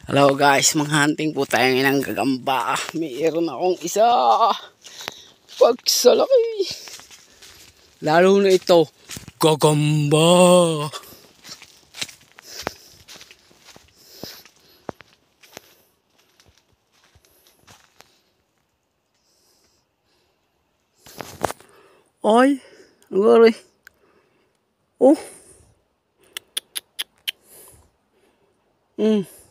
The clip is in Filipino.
Hello guys, hunting po tayo ng gagamba. Mayroon akong isa. Pagsalaki. Lalo na ito, gagamba. Ay, agari. Oh.